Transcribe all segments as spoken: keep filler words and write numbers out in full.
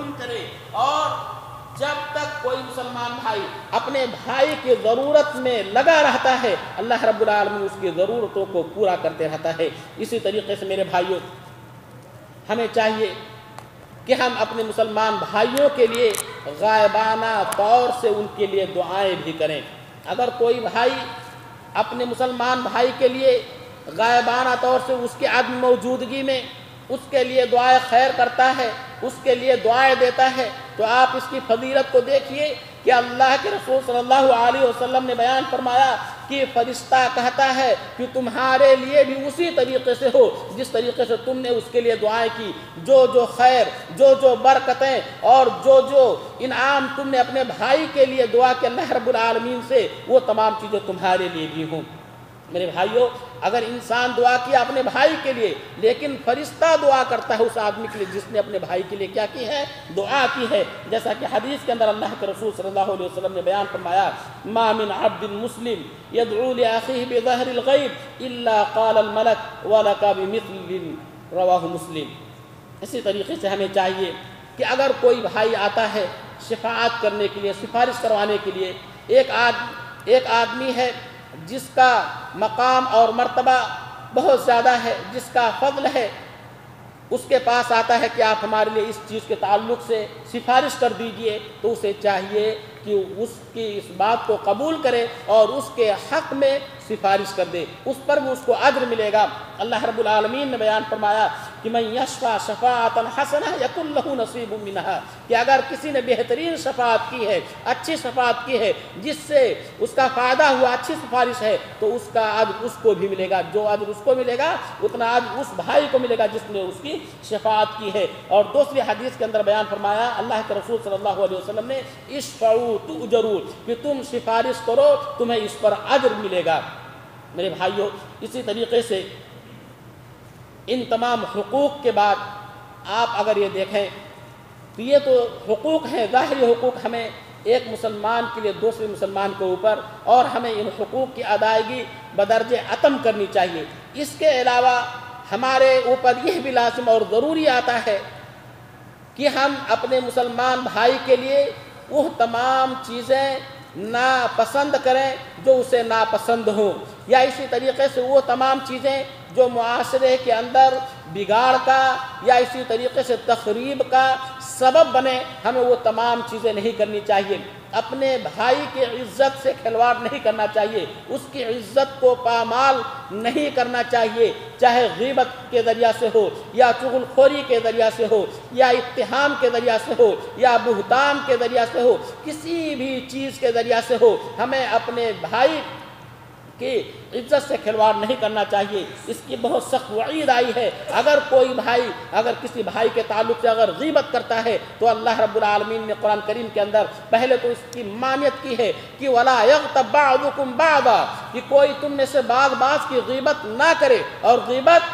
ظلم کرے، اور جب تک کوئی مسلمان بھائی اپنے بھائی کی ضرورت میں لگا رہتا ہے اللہ رب العالمین اس کی ضرورتوں کو پورا کرتے رہتا ہے۔ اسی طریقے سے میرے بھائیوں، ہمیں چاہیے کہ ہم اپنے مسلمان بھائیوں کے لیے غائبانہ طور سے ان کے لیے دعائیں بھی کریں۔ اگر کوئی بھائی اپنے مسلمان بھائی کے لیے غائبانہ طور سے اس کی عدم موجودگی میں اس کے لیے دعائیں خیر کرتا ہے، اس کے لیے دعائیں دیتا ہے، تو آپ اس کی فضیلت کو دیکھیے کہ اللہ کے رسول صلی اللہ علیہ وسلم نے بیان فرمایا کہ فرشتہ کہتا ہے کہ تمہارے لیے بھی اسی طریقے سے ہو جس طریقے سے تم نے اس کے لیے دعائیں کی، جو جو خیر، جو جو برکتیں اور جو جو انعام تم نے اپنے بھائی کے لیے دعا کی اللہ رب العالمین سے، وہ تمام چیزیں تمہارے لیے بھی ہوں۔ میرے بھائیوں، اگر انسان دعا کیا اپنے بھائی کے لیے، لیکن فرشتہ دعا کرتا ہے اس آدمی کے لیے جس نے اپنے بھائی کے لیے کیا کی ہے؟ دعا کی ہے۔ جیسا کہ حدیث کے اندر اللہ کے رسول صلی اللہ علیہ وسلم نے بیان فرمایا، ما من عبد مسلم يدعو لأخيه بظهر الغیب الا قال الملک ولک بمثل، رواہ مسلم۔ اسی طریقے سے ہمیں چاہیے کہ اگر کوئی بھائی آتا ہے شفاعت کرنے کے لیے، سفارش کروانے کے لیے، ایک آدمی ایک آدمی ہے جس کا مقام اور مرتبہ بہت زیادہ ہے، جس کا فضل ہے، اس کے پاس آتا ہے کہ آپ ہمارے لیے اس چیز کے تعلق سے سفارش کر دیجئے، تو اسے چاہیے کہ اس کی اس بات کو قبول کرے اور اس کے حق میں سفارش کر دے، اس پر بھی اس کو اجر ملے گا۔ اللہ رب العالمین نے بیان فرمایا کہ من یشفع شفاعۃ حسنہ یکن لہ نصیب منہا، کہ اگر کسی نے بہترین شفاعت کی ہے، اچھی شفاعت کی ہے، جس سے اس کا فائدہ ہوا، اچھی سفارش ہے، تو اس کا اجر اس کو بھی ملے گا، جو اجر اس کو ملے گا اتنا اجر اس بھائی کو ملے گا جس نے اس کی شفاعت کی ہے۔ اور دوسری حدیث کے اندر بیان فرمایا اللہ کے رسول صلی اللہ علیہ وسلم نے، اشفعوا تؤجروا، کہ تم سفارش کرو تمہیں اس پر اجر ملے گا۔ میرے بھائیوں، اسی طریقے سے ان تمام حقوق کے بعد آپ اگر یہ دیکھیں تو یہ تو حقوق ہیں، ظاہری حقوق ہمیں ایک مسلمان کے لیے دوسرے مسلمان کے اوپر، اور ہمیں ان حقوق کی ادائیگی بدرجہ اتم کرنی چاہیے۔ اس کے علاوہ ہمارے اوپر یہ بھی لازم اور ضروری آتا ہے کہ ہم اپنے مسلمان بھائی کے لیے وہ تمام چیزیں ناپسند کریں جو اسے ناپسند ہوں، یا اسی طریقے سے وہ تمام چیزیں جو معاشرے کے اندر بگاڑ کا یا اسی طریقے سے تخریب کا سبب بنے، ہمیں وہ تمام چیزیں نہیں کرنی چاہیے۔ اپنے بھائی کی عزت سے کھلواڑ نہیں کرنا چاہیے، اس کی عزت کو پامال نہیں کرنا چاہیے، چاہے غیبت کے ذریعہ سے ہو یا چغل خوری کے ذریعہ سے ہو یا اتہام کے ذریعہ سے ہو یا بہتان کے ذریعہ سے ہو، کسی بھی چیز کے ذریعہ سے ہو، ہمیں اپنے بھائی کی عزت سے کھلواڑ نہیں کرنا چاہیے۔ اس کی بہت سخت وعید آئی ہے، اگر کوئی بھائی اگر کسی بھائی کے تعلق سے اگر غیبت کرتا ہے تو اللہ رب العالمین نے قرآن کریم کے اندر پہلے تو اس کی مانعت کی ہے کہ وَلَا يَغْتَبْ بَعْضُكُمْ بَعْضًا، کہ کوئی تم میں سے بعض بعض کی غیبت نہ کرے، اور غیبت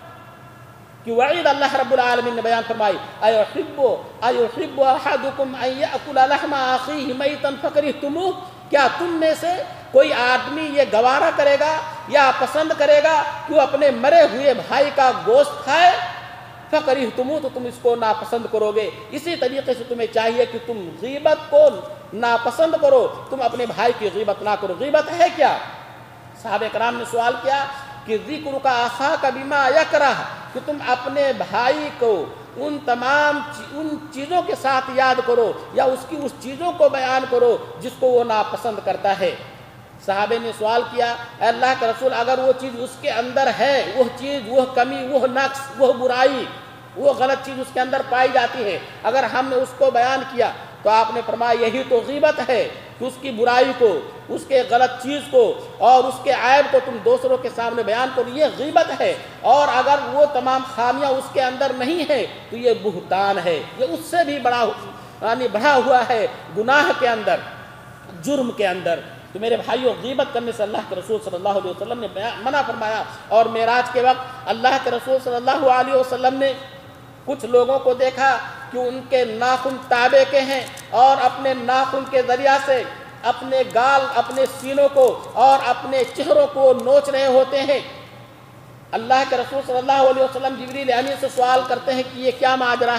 کی وعید اللہ رب العالمین نے بیان فرمائی، أَيُحِبُّ أَيُحِبُّ أَحَدُكُمْ أَن يَأْكُلَ لَحْمَ أَخِيهِ مَيْتًا فَكَرِهْتُمُوهُ، کیا تم میں سے کوئی آدمی یہ گوارا کرے گا یا پسند کرے گا کہ وہ اپنے مرے ہوئے بھائی کا گوشت کھائے؟ فَكَرِهْتُمُوهُ، تو تم اس کو ناپسند کرو گے۔ اسی طریقے سے تمہیں چاہیے کہ تم غیبت کو ناپسند کرو، تم اپنے بھائی کی غیبت نہ کرو۔ غیبت ہے کیا؟ صحابہ کرام نے سوال کیا کہ ذکر کا اخاک بما یکرہ، کہ تم اپنے بھائی کو ان تمام ان چیزوں کے ساتھ یاد کرو یا اس کی اس چیزوں کو بیان کرو جس کو وہ ناپسند کرتا ہے۔ صحابہ نے سوال کیا، اے اللہ کے رسول، اگر وہ چیز اس کے اندر ہے، وہ چیز، وہ کمی، وہ نقص، وہ برائی، وہ غلط چیز اس کے اندر پائی جاتی ہے، اگر ہم نے اس کو بیان کیا تو آپ نے فرمایا یہی تو غیبت ہے کہ اس کی برائی کو، اس کے غلط چیز کو اور اس کے عیب کو تم دوسروں کے سامنے بیان کرو، یہ غیبت ہے۔ اور اگر وہ تمام خامیاں اس کے اندر نہیں ہیں تو یہ بہتان ہے، یہ اس سے بھی بڑا یعنی بڑھا ہوا ہے گناہ کے اندر، جرم کے اندر۔ تو میرے بھائیوں، غیبت کرنے سے اللہ کے رسول صلی اللہ علیہ وسلم نے منع فرمایا۔ اور معراج کے وقت اللہ کے رسول صلی اللہ علیہ وسلم نے کچھ لوگوں کو دیکھا کہ ان کے ناخن تابے کے ہیں اور اپنے ناخن کے ذریعہ سے اپنے گال، اپنے سینوں کو اور اپنے چہروں کو نوچ رہے ہوتے ہیں۔ اللہ کے رسول صلی اللہ علیہ وسلم جبریل امین سے سوال کرتے ہیں کہ یہ کیا ماجرا ہے؟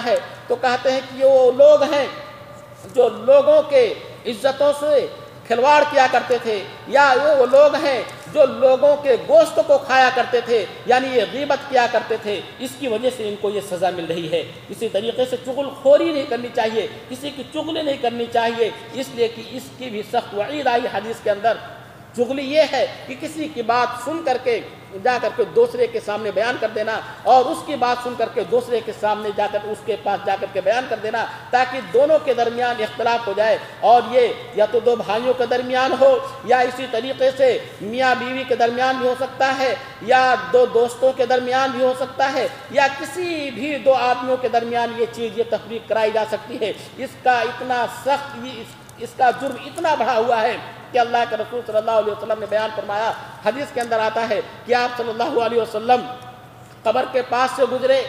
تو کہتے ہیں کہ یہ وہ لوگ ہیں جو لوگوں کے عزتوں سے کھلواڑ کیا کرتے تھے، یا یہ وہ لوگ ہیں جو لوگوں کے گوشت کو کھایا کرتے تھے، یعنی یہ غیبت کیا کرتے تھے، اس کی وجہ سے ان کو یہ سزا مل رہی ہے۔ اسی طریقے سے چغل خوری نہیں کرنی چاہیے، کسی کی چغلی نہیں کرنی چاہیے، اس لیے کہ اس کی بھی سخت وعید آئی حدیث کے اندر۔ چغلی یہ ہے کہ کسی کی بات سن کر کے جا کر کے دوسرے کے سامنے بیان کر دینا، اور اس کی بات سن کر کے دوسرے کے سامنے جا کر اس کے پاس جا کر کے بیان کر دینا، تاکہ دونوں کے درمیان اختلاف ہو جائے، اور یہ یا تو دو بھائیوں کے درمیان ہو، یا اسی طریقے سے میاں بیوی کے درمیان بھی ہو سکتا ہے، یا دو دوستوں کے درمیان بھی ہو سکتا ہے، یا کسی بھی دو آدمیوں کے درمیان یہ چیز یہ تفریق کرائی جا سکتی ہے۔ اس کا اتنا سخت اس کا جرم اتنا بڑھا ہوا ہے کہ اللہ کے رسول صلی اللہ علیہ وسلم نے بیان فرمایا، حدیث کے اندر آتا ہے کہ آپ صلی اللہ علیہ وسلم قبر کے پاس سے گزرے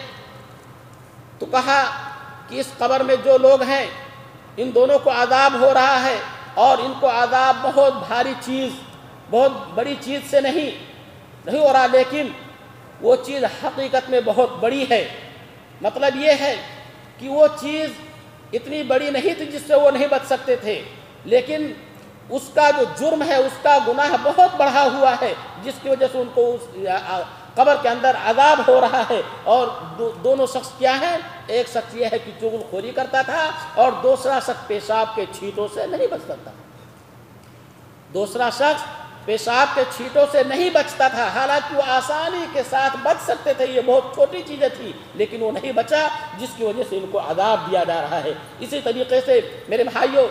تو کہا کہ اس قبر میں جو لوگ ہیں ان دونوں کو عذاب ہو رہا ہے، اور ان کو عذاب بہت بھاری چیز، بہت بڑی چیز سے نہیں نہیں ہو رہا، لیکن وہ چیز حقیقت میں بہت بڑی ہے۔ مطلب یہ ہے کہ وہ چیز اتنی بڑی نہیں تھی جس سے وہ نہیں بچ سکتے تھے، لیکن اس کا جو جرم ہے، اس کا گناہ بہت بڑھا ہوا ہے، جس کی وجہ سے ان کو اس قبر کے اندر عذاب ہو رہا ہے۔ اور دو دونوں شخص کیا ہیں؟ ایک شخص یہ ہے کہ چغل خوری کرتا تھا، اور دوسرا شخص پیشاب کے چھینٹوں سے نہیں بچتا تھا۔ دوسرا شخص پیشاب کے چھینٹوں سے نہیں بچتا تھا، حالانکہ وہ آسانی کے ساتھ بچ سکتے تھے، یہ بہت چھوٹی چیزیں تھی، لیکن وہ نہیں بچا، جس کی وجہ سے ان کو عذاب دیا جا رہا ہے۔ اسی طریقے سے میرے بھائیوں،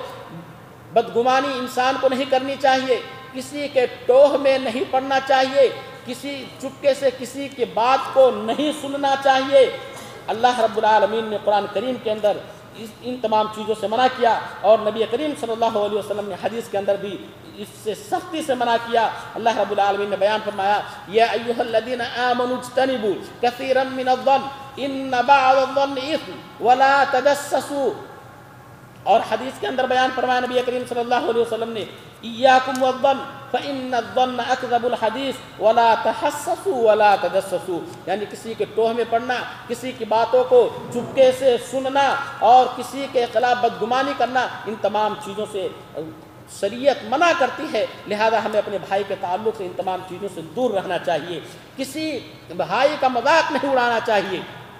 بدگمانی انسان کو نہیں کرنی چاہیے، کسی کے ٹوہ میں نہیں پڑنا چاہیے، کسی چپکے سے کسی کی بات کو نہیں سننا چاہیے۔ اللہ رب العالمین نے قرآن کریم کے اندر ان تمام چیزوں سے منع کیا، اور نبی کریم صلی اللہ علیہ وسلم نے حدیث کے اندر بھی اس سے سختی سے منع کیا۔ اللہ رب العالمین نے بیان فرمایا، یا ایھا الذین آمنوا اجتنبوا کثیرا من الظن ان بعض الظن اثم ولا تجسسوا، اور حدیث کے اندر بیان فرمایا نبی کریم صلی اللہ علیہ وسلم نے، ایاکم والظن فإن الظن اکذب الحدیث ولا تحسسوا ولا تجسسوا، یعنی کسی کے ٹوہ میں پڑنا، کسی کی باتوں کو چپکے سے سننا، اور کسی کے خلاف بدگمانی کرنا، ان تمام چیزوں سے شریعت منع کرتی ہے۔ لہذا ہمیں اپنے بھائی کے تعلق سے ان تمام چیزوں سے دور رہنا چاہیے، کسی بھائی کا مذاق نہیں اڑانا چاہیے،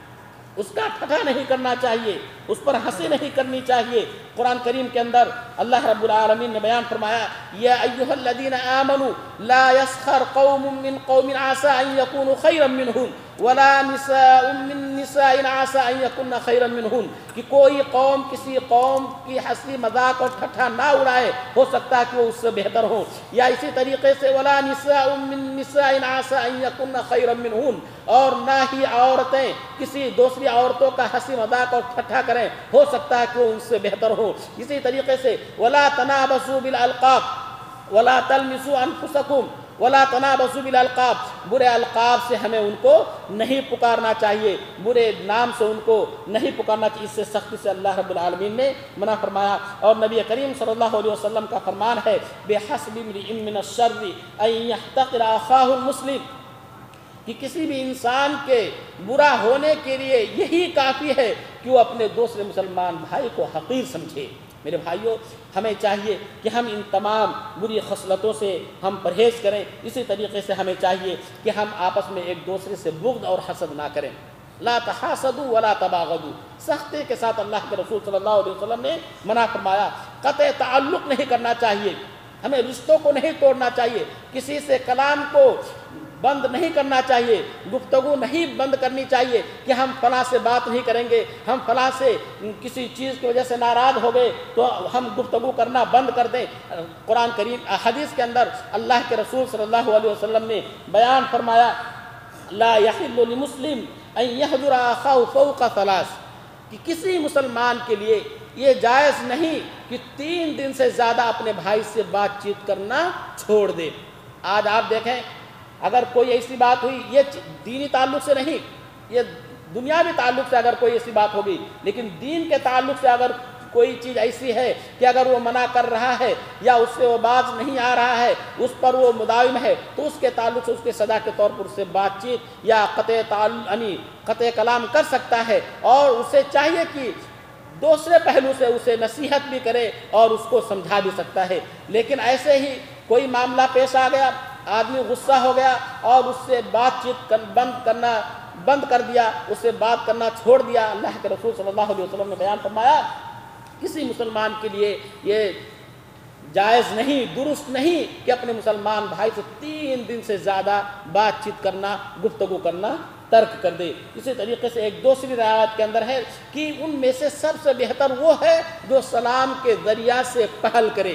اس کا ٹھٹھا نہیں کرنا چاہیے، اس پر ہنسی نہیں کرنی چاہیے۔ قرآن کریم کے اندر اللہ رب العالمین نے بیان فرمایا، یا ایھا الذین آمنوا لا یسخر قوم من قوم عسى ان یکونوا خیرا منهم ولا نساء من نساء عسى ان یکن خیرا منهن، کہ کوئی قوم کسی قوم کی ہنسی مذاق اور ٹھٹھا نہ اڑائے، ہو سکتا ہے کہ وہ اس سے بہتر ہو۔ یا اسی طریقے سے ولا نساء من نساء عسى ان یکن خیرا منهن، اور نہ ہی عورتیں کسی دوسری عورتوں کا ہنسی مذاق اور ٹھٹھا کریں، ہو سکتا ہے کہ وہ ان سے بہتر ہو۔ اسی طریقے سے ولا تنابزوا بالالقاب ولا تلمسوا انفسکم ولا تنابزوا بالالقاب، برے القاب سے ہمیں ان کو نہیں پکارنا چاہیے، برے نام سے ان کو نہیں پکارنا چاہیے، اس سے سختی سے اللہ رب العالمین نے منع فرمایا۔ اور نبی کریم صلی اللہ علیہ وسلم کا فرمان ہے، بحسب امرئ من الشر ان یحتقر اخاہ المسلم، کہ کسی بھی انسان کے برا ہونے کے لیے یہی کافی ہے کہ وہ اپنے دوسرے مسلمان بھائی کو حقیر سمجھے۔ میرے بھائیوں، ہمیں چاہیے کہ ہم ان تمام بری خصلتوں سے ہم پرہیز کریں۔ اسی طریقے سے ہمیں چاہیے کہ ہم آپس میں ایک دوسرے سے بغض اور حسد نہ کریں۔ لا تحاسدوا ولا تباغضوا، سختی کے ساتھ اللہ کے رسول صلی اللہ علیہ وسلم نے منع فرمایا۔ قطع تعلق نہیں کرنا چاہیے، ہمیں رشتوں کو نہیں توڑنا چاہیے، کسی سے کلام کو بند نہیں کرنا چاہیے، گفتگو نہیں بند کرنی چاہیے کہ ہم فلاں سے بات نہیں کریں گے، ہم فلاں سے کسی چیز کی وجہ سے ناراض ہو گئے تو ہم گفتگو کرنا بند کر دیں۔ قرآن کریم حدیث کے اندر اللہ کے رسول صلی اللہ علیہ وسلم نے بیان فرمایا، لا یحل لمسلم ان یحجر اخاہ فوق ثلاث، کہ کسی مسلمان کے لیے یہ جائز نہیں کہ تین دن سے زیادہ اپنے بھائی سے بات چیت کرنا چھوڑ دے۔ آج آپ دیکھیں، اگر کوئی ایسی بات ہوئی، یہ دینی تعلق سے نہیں، یہ دنیاوی تعلق سے اگر کوئی ایسی بات ہوگی، لیکن دین کے تعلق سے اگر کوئی چیز ایسی ہے کہ اگر وہ منع کر رہا ہے یا اس سے وہ باز نہیں آ رہا ہے، اس پر وہ مداوم ہے، تو اس کے تعلق سے اس کے سزا کے طور پر اس سے بات چیت یا قطع تعلق یعنی قطع کلام کر سکتا ہے، اور اسے چاہیے کہ دوسرے پہلو سے اسے نصیحت بھی کرے اور اس کو سمجھا بھی سکتا ہے۔ لیکن ایسے ہی کوئی معاملہ پیش آ گیا، آدمی غصہ ہو گیا اور اس سے بات چیت بند کرنا بند کر دیا، اس سے بات کرنا چھوڑ دیا، اللہ کے رسول صلی اللہ علیہ وسلم نے بیان فرمایا کسی مسلمان کے لیے یہ جائز نہیں، درست نہیں کہ اپنے مسلمان بھائی سے تین دن سے زیادہ بات چیت کرنا، گفتگو کرنا ترک کر دے۔ اسی طریقے سے ایک دوسری روایت کے اندر ہے کہ ان میں سے سب سے بہتر وہ ہے جو سلام کے ذریعہ سے پہل کرے۔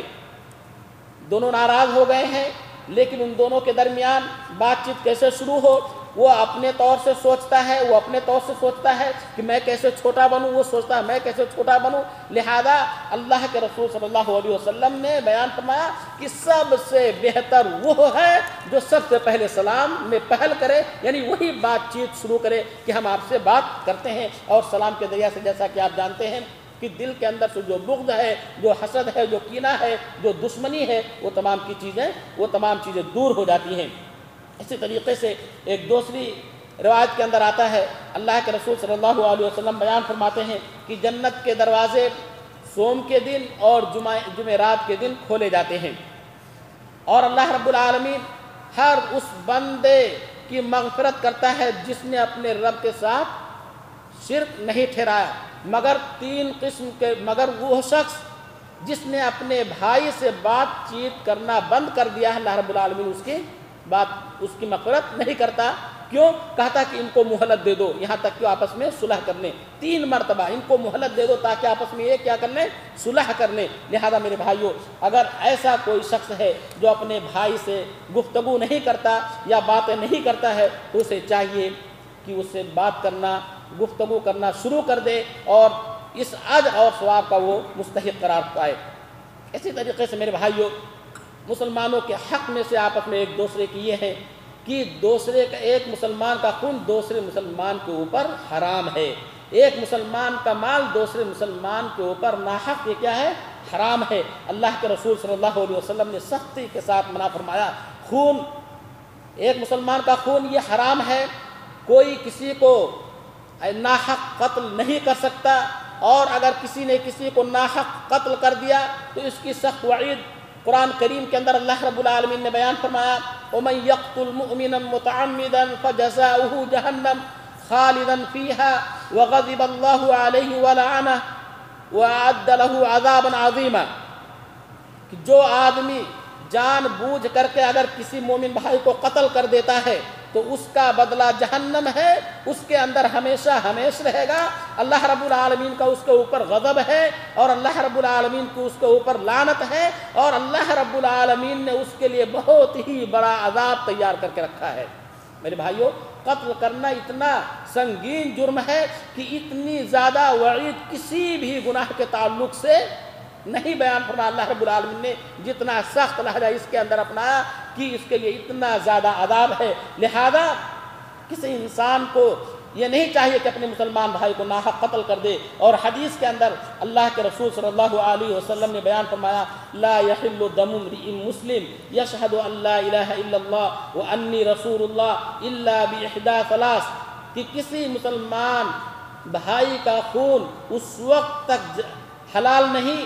دونوں ناراض ہو گئے ہیں، لیکن ان دونوں کے درمیان بات چیت کیسے شروع ہو، وہ اپنے طور سے سوچتا ہے وہ اپنے طور سے سوچتا ہے کہ میں کیسے چھوٹا بنوں، وہ سوچتا ہے میں کیسے چھوٹا بنوں۔ لہذا اللہ کے رسول صلی اللہ علیہ وسلم نے بیان فرمایا کہ سب سے بہتر وہ ہے جو سب سے پہلے سلام میں پہل کرے، یعنی وہی بات چیت شروع کرے کہ ہم آپ سے بات کرتے ہیں۔ اور سلام کے ذریعہ سے جیسا کہ آپ جانتے ہیں کہ دل کے اندر سے جو بغض ہے، جو حسد ہے، جو کینہ ہے، جو دشمنی ہے، وہ تمام کی چیزیں وہ تمام چیزیں دور ہو جاتی ہیں۔ اسی طریقے سے ایک دوسری روایت کے اندر آتا ہے، اللہ کے رسول صلی اللہ علیہ وسلم بیان فرماتے ہیں کہ جنت کے دروازے سوم کے دن اور جمعرات کے دن کھولے جاتے ہیں، اور اللہ رب العالمین ہر اس بندے کی مغفرت کرتا ہے جس نے اپنے رب کے ساتھ شرک نہیں ٹھہرایا، مگر تین قسم کے مگر وہ شخص جس نے اپنے بھائی سے بات چیت کرنا بند کر دیا، اللہ رب العالمین اس کی بات اس کی مغفرت نہیں کرتا۔ کیوں؟ کہتا کہ ان کو مہلت دے دو یہاں تک کہ آپس میں صلح کر لیں، تین مرتبہ ان کو مہلت دے دو تاکہ آپس میں یہ کیا کر لیں، صلح کر لیں۔ لہذا میرے بھائیوں، اگر ایسا کوئی شخص ہے جو اپنے بھائی سے گفتگو نہیں کرتا یا باتیں نہیں کرتا ہے، تو اسے چاہیے کہ اس سے بات کرنا، گفتگو کرنا شروع کر دے اور اس اجر اور ثواب کا وہ مستحق قرار پائے۔ اسی طریقے سے میرے بھائیوں، مسلمانوں کے حق میں سے آپس میں ایک دوسرے کی یہ ہے کہ دوسرے کا ایک مسلمان کا خون دوسرے مسلمان کے اوپر حرام ہے، ایک مسلمان کا مال دوسرے مسلمان کے اوپر ناحق یہ کیا ہے، حرام ہے۔ اللہ کے رسول صلی اللہ علیہ وسلم نے سختی کے ساتھ منع فرمایا، خون ایک مسلمان کا خون یہ حرام ہے، کوئی کسی کو ناحق قتل نہیں کر سکتا، اور اگر کسی نے کسی کو ناحق قتل کر دیا تو اس کی سخت وعید قرآن کریم کے اندر اللہ رب العالمین نے بیان فرمایا، وَمَن يَقْتُلْ مُؤْمِنًا مُتَعَمِّدًا فَجَزَاؤُهُ جَهَنَّمُ خَالِدًا فِيهَا وَغَضِبَ اللَّهُ عَلَيْهِ وَلَعَنَهُ وَأَعَدَّ لَهُ عَذَابًا عَظِيمًا، کہ جو آدمی جان بوجھ کر کے اگر کسی مومن بھائی کو قتل کر دیتا ہے تو اس کا بدلہ جہنم ہے، اس کے اندر ہمیشہ ہمیشہ رہے گا، اللہ رب العالمین کا اس کے اوپر غضب ہے، اور اللہ رب العالمین کو اس کے اوپر لعنت ہے، اور اللہ رب العالمین نے اس کے لیے بہت ہی بڑا عذاب تیار کر کے رکھا ہے۔ میرے بھائیوں، قتل کرنا اتنا سنگین جرم ہے کہ اتنی زیادہ وعید کسی بھی گناہ کے تعلق سے نہیں بیان فرما اللہ رب العالمین نے، جتنا سخت لہجہ اس کے اندر اپنایا کہ اس کے لیے اتنا زیادہ عذاب ہے۔ لہذا کسی انسان کو یہ نہیں چاہیے کہ اپنے مسلمان بھائی کو ناحق قتل کر دے، اور حدیث کے اندر اللہ کے رسول صلی اللہ علیہ وسلم نے بیان فرمایا، لا يحل دم امرئ مسلم يشهد ان لا الہ الا اللہ وانی رسول اللہ الا باحدى ثلاث، کہ کسی مسلمان بھائی کا خون اس وقت تک حلال نہیں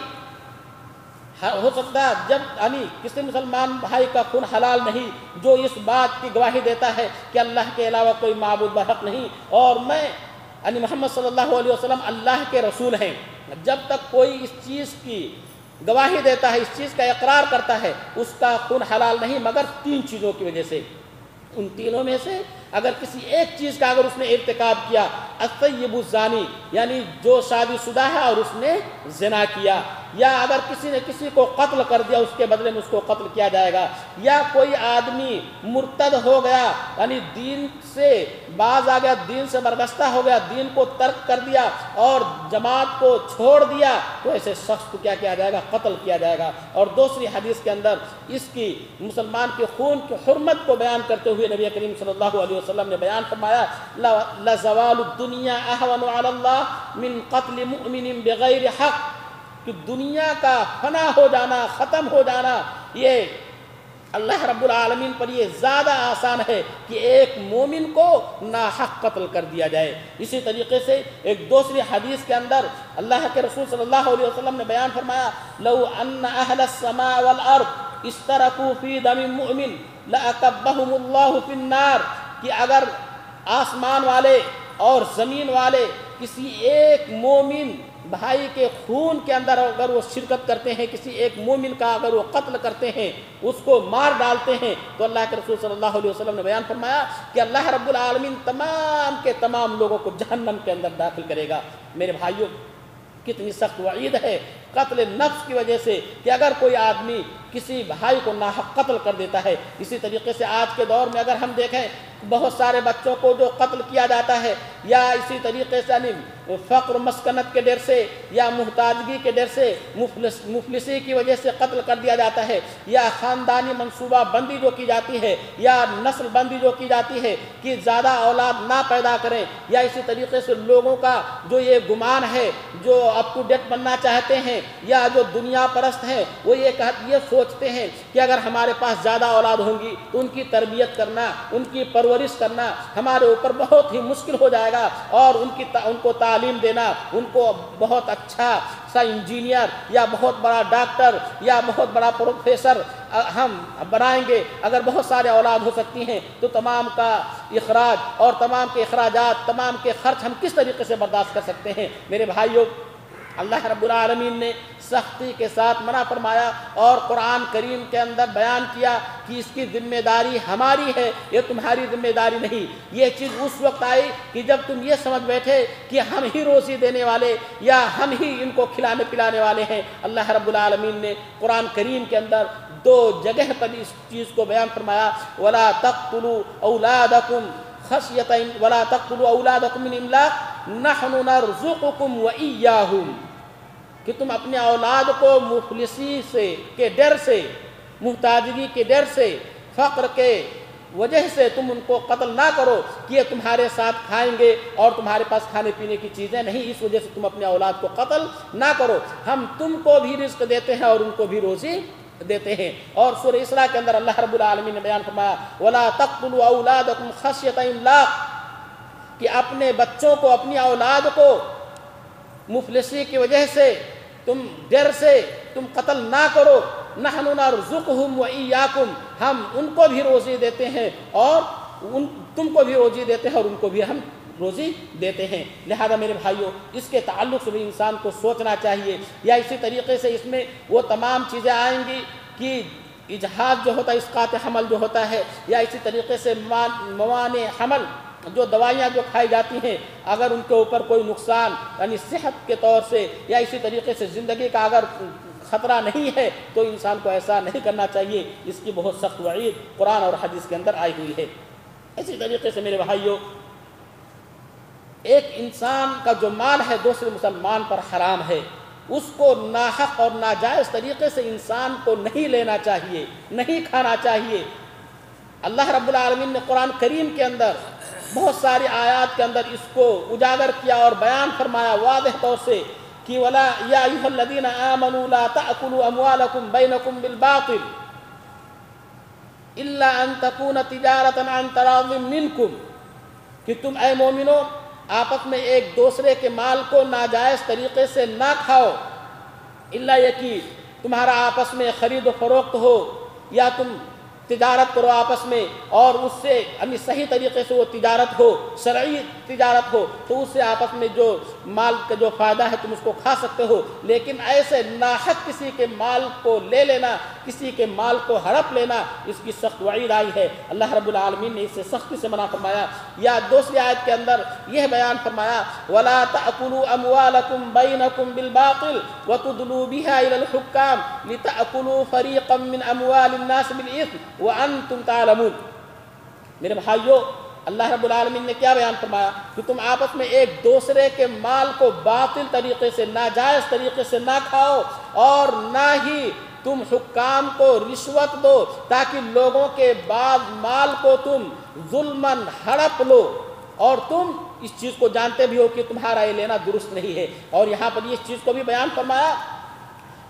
ہو سکتا جب یعنی کسی مسلمان بھائی کا خون حلال نہیں جو اس بات کی گواہی دیتا ہے کہ اللہ کے علاوہ کوئی معبود برحق نہیں اور میں یعنی محمد صلی اللہ علیہ وسلم اللہ کے رسول ہیں۔ جب تک کوئی اس چیز کی گواہی دیتا ہے، اس چیز کا اقرار کرتا ہے، اس کا خون حلال نہیں مگر تین چیزوں کی وجہ سے۔ ان تینوں میں سے اگر کسی ایک چیز کا اگر اس نے ارتکاب کیا، الطیب الزانی یعنی جو شادی شدہ ہے اور اس نے زنا کیا، یا اگر کسی نے کسی کو قتل کر دیا اس کے بدلے میں اس کو قتل کیا جائے گا، یا کوئی آدمی مرتد ہو گیا یعنی دین سے باز آ گیا، دین سے برگشتہ ہو گیا، دین کو ترک کر دیا اور جماعت کو چھوڑ دیا، تو ایسے شخص کو کیا کیا جائے گا، قتل کیا جائے گا۔ اور دوسری حدیث کے اندر اس کی مسلمان کے خون کی حرمت کو بیان کرتے ہوئے نبی کریم صلی اللہ علیہ وسلم نے بیان فرمایا، لَزَوَالُ الدُّنْيَا أَهْوَنُ عَلَى اللَّهِ مِنْ قَتْلِ مُؤْمِنٍ بِغَيْرِ حَقٍّ، کہ دنیا کا فنا ہو جانا، ختم ہو جانا، یہ اللہ رب العالمین پر یہ زیادہ آسان ہے کہ ایک مومن کو ناحق قتل کر دیا جائے۔ اسی طریقے سے ایک دوسری حدیث کے اندر اللہ کے رسول صلی اللہ علیہ وسلم نے بیان فرمایا، لو ان اہل السماء والارض اشترکوا فی دم مؤمن لأکبہم اللہ فی النار، کہ اگر آسمان والے اور زمین والے کسی ایک مومن بھائی کے خون کے اندر اگر وہ شرکت کرتے ہیں، کسی ایک مومن کا اگر وہ قتل کرتے ہیں، اس کو مار ڈالتے ہیں، تو اللہ کے رسول صلی اللہ علیہ وسلم نے بیان فرمایا کہ اللہ رب العالمین تمام کے تمام لوگوں کو جہنم کے اندر داخل کرے گا۔ میرے بھائیوں، کتنی سخت وعید ہے قتل نفس کی وجہ سے کہ اگر کوئی آدمی کسی بھائی کو ناحق قتل کر دیتا ہے۔ اسی طریقے سے آج کے دور میں اگر ہم دیکھیں بہت سارے بچوں کو جو قتل کیا جاتا ہے، یا اسی طریقے سے فقر مسکنت کے ڈر سے یا محتاجگی کے ڈر سے مفلس مفلسی کی وجہ سے قتل کر دیا جاتا ہے، یا خاندانی منصوبہ بندی جو کی جاتی ہے، یا نسل بندی جو کی جاتی ہے کہ زیادہ اولاد نہ پیدا کریں، یا اسی طریقے سے لوگوں کا جو یہ گمان ہے، جو اپ ٹو ڈیٹ بننا چاہتے ہیں یا جو دنیا پرست ہیں، وہ یہ یہ سوچتے ہیں کہ اگر ہمارے پاس زیادہ اولاد ہوں گی تو ان کی تربیت کرنا، ان کی پرورش کرنا ہمارے اوپر بہت ہی مشکل ہو جائے گا، اور ان کی ان کو تعلیم دینا، ان کو بہت اچھا سا انجینئر یا بہت بڑا ڈاکٹر یا بہت بڑا پروفیسر ہم بنائیں گے۔ اگر بہت سارے اولاد ہو سکتی ہیں تو تمام کا اخراج اور تمام کے اخراجات، تمام کے خرچ ہم کس طریقے سے برداشت کر سکتے ہیں؟ میرے بھائیوں، اللہ رب العالمین نے سختی کے ساتھ منع فرمایا اور قرآن کریم کے اندر بیان کیا کہ اس کی ذمہ داری ہماری ہے، یہ تمہاری ذمہ داری نہیں۔ یہ چیز اس وقت آئی کہ جب تم یہ سمجھ بیٹھے کہ ہم ہی روزی دینے والے یا ہم ہی ان کو کھلانے پلانے والے ہیں۔ اللہ رب العالمین نے قرآن کریم کے اندر دو جگہ پر اس چیز کو بیان فرمایا، وَلَا تَقْتُلُوا أَوْلَادَكُمْ خَشْيَةَ وَلَا تَقْتُلُوا أَوْلَادَكُمْ مِنْ إِمْلَاقٍ نَحْنُ نَرْزُقُكُمْ وَإِيَّاهُمْ، کہ تم اپنے اولاد کو مفلسی سے کے ڈر سے، محتاجگی کے ڈر سے، فقر کے وجہ سے تم ان کو قتل نہ کرو کہ یہ تمہارے ساتھ کھائیں گے اور تمہارے پاس کھانے پینے کی چیزیں نہیں، اس وجہ سے تم اپنے اولاد کو قتل نہ کرو، ہم تم کو بھی رزق دیتے ہیں اور ان کو بھی روزی دیتے ہیں۔ اور سورہ اسراء کے اندر اللہ رب العالمین نے بیان فرمایا، وَلَا تَقْتُلُوا أَوْلَادَكُمْ خَشْيَةَ إِمْلَاقٍ، کہ اپنے بچوں کو، اپنی اولاد کو مفلسی کی وجہ سے، تم ڈر سے تم قتل نہ کرو، نحن نرزقہم وإیاکم، ہم ان کو بھی روزی دیتے ہیں اور ان تم کو بھی روزی دیتے ہیں اور ان کو بھی ہم روزی دیتے ہیں۔ لہذا میرے بھائیوں، اس کے تعلق سے بھی انسان کو سوچنا چاہیے۔ یا اسی طریقے سے اس میں وہ تمام چیزیں آئیں گی کہ اجہاز جو ہوتا ہے، اسقاط حمل جو ہوتا ہے، یا اسی طریقے سے موانع حمل، جو دوائیاں جو کھائی جاتی ہیں، اگر ان کے اوپر کوئی نقصان یعنی صحت کے طور سے یا اسی طریقے سے زندگی کا اگر خطرہ نہیں ہے تو انسان کو ایسا نہیں کرنا چاہیے۔ اس کی بہت سخت وعید قرآن اور حدیث کے اندر آئی ہوئی ہے۔ اسی طریقے سے میرے بھائیوں، ایک انسان کا جو مال ہے دوسرے مسلمان پر حرام ہے، اس کو ناحق اور ناجائز طریقے سے انسان کو نہیں لینا چاہیے، نہیں کھانا چاہیے۔ اللہ رب العالمین نے قرآن کریم کے اندر بہت ساری آیات کے اندر اس کو اجاگر کیا اور بیان فرمایا واضح طور سے کہ ولا یا ایھا الذین آمنوا لا تأکلوا اموالکم بینکم بالباطل الا ان تکون تجارۃ عن تراض منکم، کہ تم اے مومنو آپس میں ایک دوسرے کے مال کو ناجائز طریقے سے نہ کھاؤ، الا یہ کہ تمہارا آپس میں خرید و فروخت ہو یا تم تجارت کرو آپس میں، اور اس سے یعنی صحیح طریقے سے وہ تجارت ہو، شرعی تجارت ہو، تو اس سے آپس میں جو مال کا جو فائدہ ہے تم اس کو کھا سکتے ہو۔ لیکن ایسے ناحق کسی کے مال کو لے لینا، کسی کے مال کو ہڑپ لینا، اس کی سخت وعید آئی ہے۔ اللہ رب العالمین نے اس سے سختی سے منع فرمایا۔ یا دوسری آیت کے اندر یہ بیان فرمایا، وَلَا تَأْكُلُوا أَمْوَالَكُمْ بَيْنَكُمْ بِالْبَاطِلِ وَتُدْلُوا بِهَا إِلَى الْحُكَّامِ لِتَأْكُلُوا فَرِيقًا مِّنْ أَمْوَالِ النَّاسِ بِالْإِثْمِ وَأَنْتُمْ تَعْلَمُونَ۔ میرے بھائیوں، اللہ رب العالمین نے کیا بیان فرمایا کہ تم آپس میں ایک دوسرے کے مال کو باطل طریقے سے، ناجائز طریقے سے نہ کھاؤ، اور نہ ہی تم حکام کو رشوت دو تاکہ لوگوں کے بعض مال کو تم ظلماً ہڑپ لو، اور تم اس چیز کو جانتے بھی ہو کہ تمہارا یہ لینا درست نہیں ہے۔ اور یہاں پر اس چیز کو بھی بیان فرمایا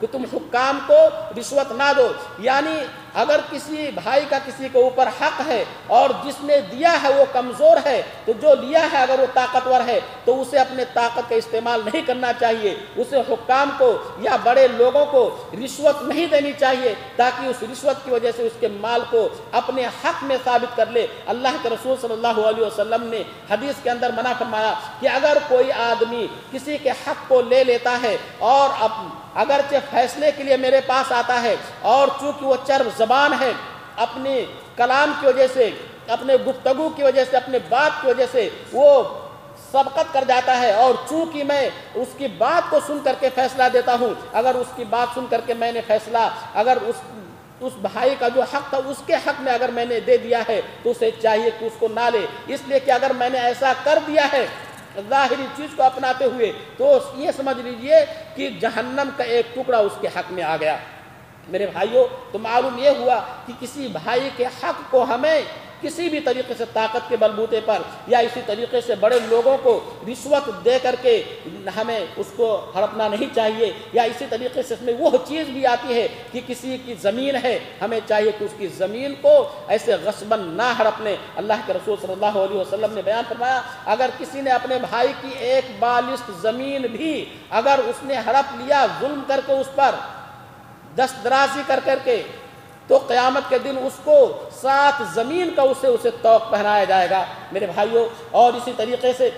کہ تم حکام کو رشوت نہ دو. یعنی اگر کسی بھائی کا کسی کے اوپر حق ہے اور جس نے دیا ہے وہ کمزور ہے تو جو لیا ہے اگر وہ طاقتور ہے تو اسے اپنے طاقت کا استعمال نہیں کرنا چاہیے. اسے حکام کو یا بڑے لوگوں کو رشوت نہیں دینی چاہیے تاکہ اس رشوت کی وجہ سے اس کے مال کو اپنے حق میں ثابت کر لے. اللہ کے رسول صلی اللہ علیہ وسلم نے حدیث کے اندر منع فرمایا کہ اگر کوئی آدمی کسی کے حق کو لے لیتا ہے اور اب اگرچہ فیصلے کے لیے میرے پاس آتا ہے اور چونکہ وہ چرب زبان ہے، اپنے کلام کی وجہ سے، اپنے گفتگو کی وجہ سے، اپنے بات کی وجہ سے وہ سبقت کر جاتا ہے، اور چونکہ میں اس کی بات کو سن کر کے فیصلہ دیتا ہوں، اگر اس کی بات سن کر کے میں نے فیصلہ اگر اس اس بھائی کا جو حق تھا اس کے حق میں اگر میں نے دے دیا ہے تو اسے چاہیے کہ اس کو نہ لے. اس لیے کہ اگر میں نے ایسا کر دیا ہے ظاہری چیز کو اپناتے ہوئے تو یہ سمجھ لیجئے کہ جہنم کا ایک ٹکڑا اس کے حق میں آ گیا. میرے بھائیوں، تو معلوم یہ ہوا کہ کسی بھائی کے حق کو ہمیں کسی بھی طریقے سے طاقت کے بلبوتے پر یا اسی طریقے سے بڑے لوگوں کو رشوت دے کر کے ہمیں اس کو ہڑپنا نہیں چاہیے. یا اسی طریقے سے اس میں وہ چیز بھی آتی ہے کہ کسی کی زمین ہے، ہمیں چاہیے کہ اس کی زمین کو ایسے غصباً نہ ہڑپنے. اللہ کے رسول صلی اللہ علیہ وسلم نے بیان فرمایا اگر کسی نے اپنے بھائی کی ایک بالشت زمین بھی اگر اس نے ہڑپ لیا ظلم کر کے اس پر دست درازی کر کر کے تو قیامت کے دن اس کو سات زمین کا اسے اسے طوق پہنایا جائے گا. میرے بھائیوں، اور اسی طریقے سے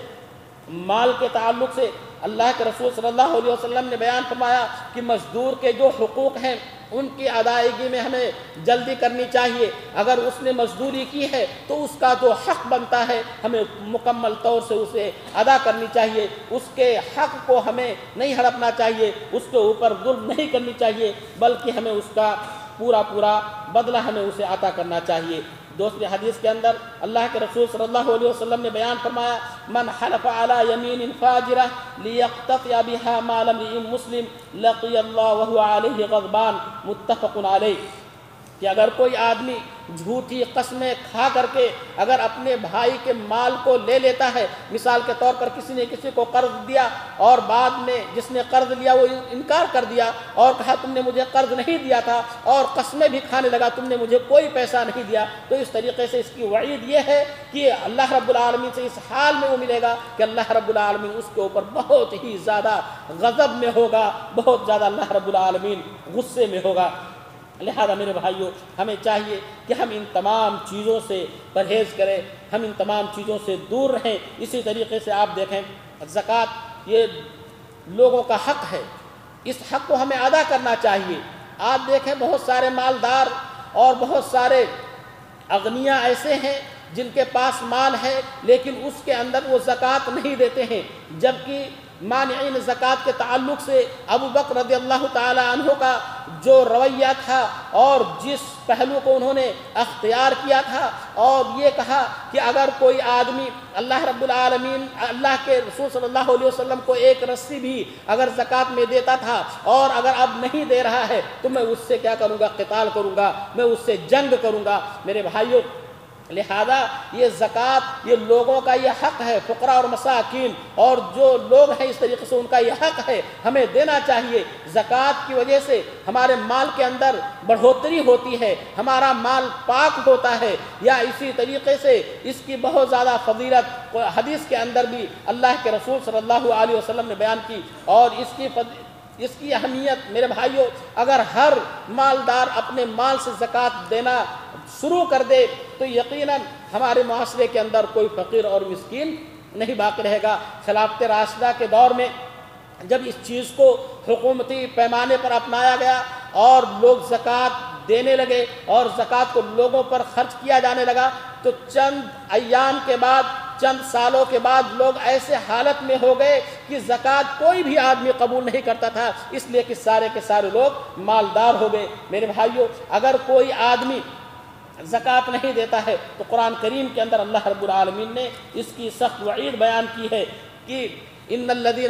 مال کے تعلق سے اللہ کے رسول صلی اللہ علیہ وسلم نے بیان فرمایا کہ مزدور کے جو حقوق ہیں ان کی ادائیگی میں ہمیں جلدی کرنی چاہیے. اگر اس نے مزدوری کی ہے تو اس کا جو حق بنتا ہے ہمیں مکمل طور سے اسے ادا کرنی چاہیے. اس کے حق کو ہمیں نہیں ہڑپنا چاہیے، اس کے اوپر ظلم نہیں کرنی چاہیے، بلکہ ہمیں اس کا پورا پورا بدلہ ہمیں اسے عطا کرنا چاہیے. دوسری حدیث کے اندر اللہ کے رسول صلی اللہ علیہ وسلم نے بیان فرمایا من حلف علی یمین فاجرہ لیقتطع بها مال امرئ مسلم لقی اللہ وهو علیہ غضبان. متفق علیہ. کہ اگر کوئی آدمی جھوٹی قسمیں کھا کر کے اگر اپنے بھائی کے مال کو لے لیتا ہے، مثال کے طور پر کسی نے کسی کو قرض دیا اور بعد میں جس نے قرض لیا وہ انکار کر دیا اور کہا تم نے مجھے قرض نہیں دیا تھا، اور قسمیں بھی کھانے لگا تم نے مجھے کوئی پیسہ نہیں دیا، تو اس طریقے سے اس کی وعید یہ ہے کہ اللہ رب العالمین سے اس حال میں وہ ملے گا کہ اللہ رب العالمین اس کے اوپر بہت ہی زیادہ غضب میں ہوگا، بہت زیادہ اللہ رب العالمین غصے میں ہوگا. لہذا میرے بھائیوں، ہمیں چاہیے کہ ہم ان تمام چیزوں سے پرہیز کریں، ہم ان تمام چیزوں سے دور رہیں. اسی طریقے سے آپ دیکھیں زکوٰۃ یہ لوگوں کا حق ہے، اس حق کو ہمیں ادا کرنا چاہیے. آپ دیکھیں بہت سارے مالدار اور بہت سارے اغنیاء ایسے ہیں جن کے پاس مال ہے لیکن اس کے اندر وہ زکوٰۃ نہیں دیتے ہیں، جبکہ مانعین زکوٰۃ کے تعلق سے ابو بکر رضی اللہ تعالی عنہ کا جو رویہ تھا اور جس پہلو کو انہوں نے اختیار کیا تھا اور یہ کہا کہ اگر کوئی آدمی اللہ رب العالمین اللہ کے رسول صلی اللہ علیہ وسلم کو ایک رسی بھی اگر زکوٰۃ میں دیتا تھا اور اگر اب نہیں دے رہا ہے تو میں اس سے کیا کروں گا؟ قتال کروں گا، میں اس سے جنگ کروں گا. میرے بھائیوں، لہذا یہ زکوٰۃ یہ لوگوں کا یہ حق ہے، فقراء اور مساکین اور جو لوگ ہیں اس طریقے سے ان کا یہ حق ہے، ہمیں دینا چاہیے. زکوٰۃ کی وجہ سے ہمارے مال کے اندر بڑھوتری ہوتی ہے، ہمارا مال پاک ہوتا ہے. یا اسی طریقے سے اس کی بہت زیادہ فضیلت حدیث کے اندر بھی اللہ کے رسول صلی اللہ علیہ وسلم نے بیان کی. اور اس کی اس کی اہمیت میرے بھائیوں، اگر ہر مالدار اپنے مال سے زکوٰۃ دینا شروع کر دے تو یقیناً ہمارے معاشرے کے اندر کوئی فقیر اور مسکین نہیں باقی رہے گا. خلافت راشدہ کے دور میں جب اس چیز کو حکومتی پیمانے پر اپنایا گیا اور لوگ زکوٰۃ دینے لگے اور زکوٰۃ کو لوگوں پر خرچ کیا جانے لگا تو چند ایام کے بعد، چند سالوں کے بعد لوگ ایسے حالت میں ہو گئے کہ زکوٰۃ کوئی بھی آدمی قبول نہیں کرتا تھا، اس لیے کہ سارے کے سارے لوگ مالدار ہو گئے. میرے بھائیوں، اگر کوئی آدمی زکوٰۃ نہیں دیتا ہے تو قرآن کریم کے اندر اللہ رب العالمین نے اس کی سخت وعید بیان کی ہے کہ ان الذین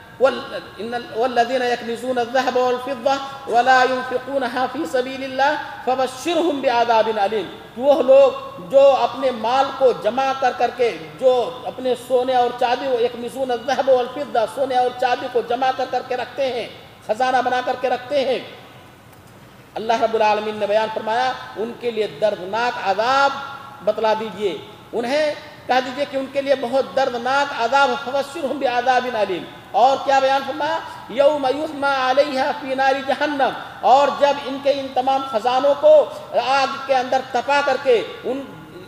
والذین یکنزون الذهب والفضة ولا ينفقونها في سبیل اللہ فبشرهم بعذاب علیم. وہ لوگ جو اپنے مال کو جمع کر کر کے جو اپنے سونے اور چاندی کو یکنزون الذهب والفضة سونے اور چاندی کو جمع کر کر کے رکھتے ہیں خزانہ بنا کر کے رکھتے ہیں۔ اللہ رب العالمین نے بیان فرمایا ان کے لیے دردناک عذاب بتلا دیجئے، انہیں کہہ دیجئے کہ ان کے لیے بہت دردناک عذاب، فبشرہم بعذاب علیم۔ اور کیا بیان فرمایا؟ یوم یحمى علیہا فی نار جہنم، اور جب ان کے ان تمام خزانوں کو آگ کے اندر تپا کر کے ان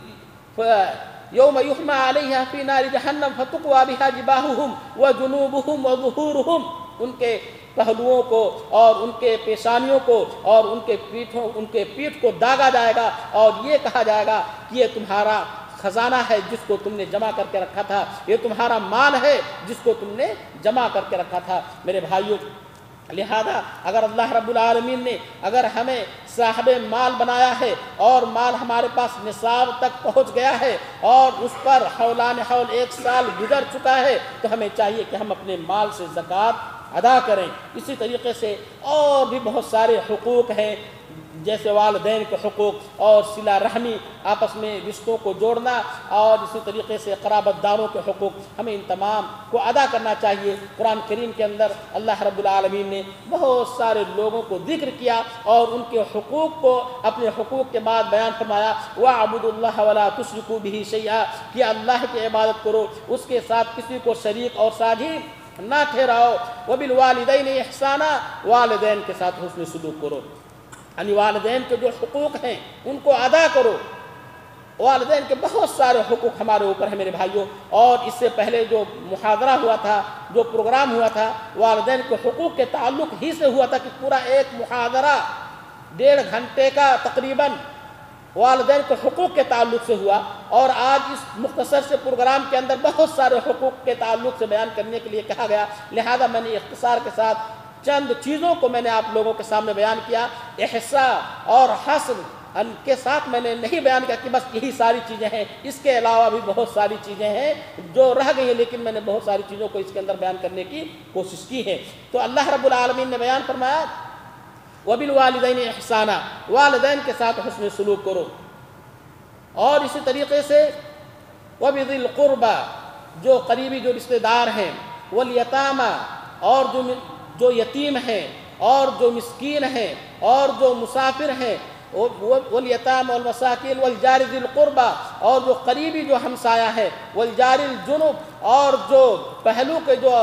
یوم یحمى علیہا فی نار جہنم فتقوی بہا جباہہم وجنوبہم وظہورہم، ان کے پہلوؤں کو اور ان کے پیشانیوں کو اور ان کے پیٹھوں ان کے پیٹھ کو داغا جائے گا، اور یہ کہا جائے گا کہ یہ تمہارا خزانہ ہے جس کو تم نے جمع کر کے رکھا تھا، یہ تمہارا مال ہے جس کو تم نے جمع کر کے رکھا تھا۔ میرے بھائیوں، لہذا اگر اللہ رب العالمین نے اگر ہمیں صاحب مال بنایا ہے اور مال ہمارے پاس نصاب تک پہنچ گیا ہے اور اس پر حولان حول ایک سال گزر چکا ہے، تو ہمیں چاہیے کہ ہم اپنے مال سے زکوٰۃ ادا کریں۔ اسی طریقے سے اور بھی بہت سارے حقوق ہیں، جیسے والدین کے حقوق اور صلہ رحمی، آپس میں رشتوں کو جوڑنا، اور اسی طریقے سے قرابت داروں کے حقوق، ہمیں ان تمام کو ادا کرنا چاہیے۔ قرآن کریم کے اندر اللہ رب العالمین نے بہت سارے لوگوں کو ذکر کیا اور ان کے حقوق کو اپنے حقوق کے بعد بیان فرمایا، وَاعْبُدُوا اللَّهَ وَلَا تُشْرِكُوا بِهِ شَيْئًا، کہ اللہ کی عبادت کرو، اس کے ساتھ کسی کو شریک اور ساجھی نہ ٹھہراؤ، وَبِالْوَالِدَيْنِ إِحْسَانًا، والدین کے ساتھ حسن سلوک کرو، یعنی والدین کے جو حقوق ہیں ان کو ادا کرو۔ والدین کے بہت سارے حقوق ہمارے اوپر ہیں میرے بھائیوں، اور اس سے پہلے جو محاضرہ ہوا تھا، جو پروگرام ہوا تھا، والدین کے حقوق کے تعلق ہی سے ہوا تھا کہ پورا ایک محاضرہ ڈیڑھ گھنٹے کا تقریباً والدین کے حقوق کے تعلق سے ہوا، اور آج اس مختصر سے پروگرام کے اندر بہت سارے حقوق کے تعلق سے بیان کرنے کے لیے کہا گیا، لہذا میں نے اختصار کے ساتھ چند چیزوں کو میں نے آپ لوگوں کے سامنے بیان کیا۔ احصاء اور حصر کے ساتھ میں نے نہیں بیان کیا کہ بس یہی ساری چیزیں ہیں، اس کے علاوہ بھی بہت ساری چیزیں ہیں جو رہ گئی ہیں، لیکن میں نے بہت ساری چیزوں کو اس کے اندر بیان کرنے کی کوشش کی ہے۔ تو اللہ رب العالمین نے بیان فرمایا وَبِالْوَالِدَيْنِ إِحْسَانًا، والدین کے ساتھ حسن سلوک کرو، اور اسی طریقے سے وَبِذِي الْقُرْبَى، جو قریبی جو رشتہ دار ہیں، وَالْيَتَامَى، اور جو جو یتیم ہیں اور جو مسکین ہیں اور جو مسافر ہیں، وَالْيَتَامَى وَالْمَسَاكِينِ وَالْجَارِ ذِي الْقُرْبَى، اور جو قریبی جو ہمسایہ ہے، وَالْجَارِ الْجُنُبِ، اور جو پہلو کے جو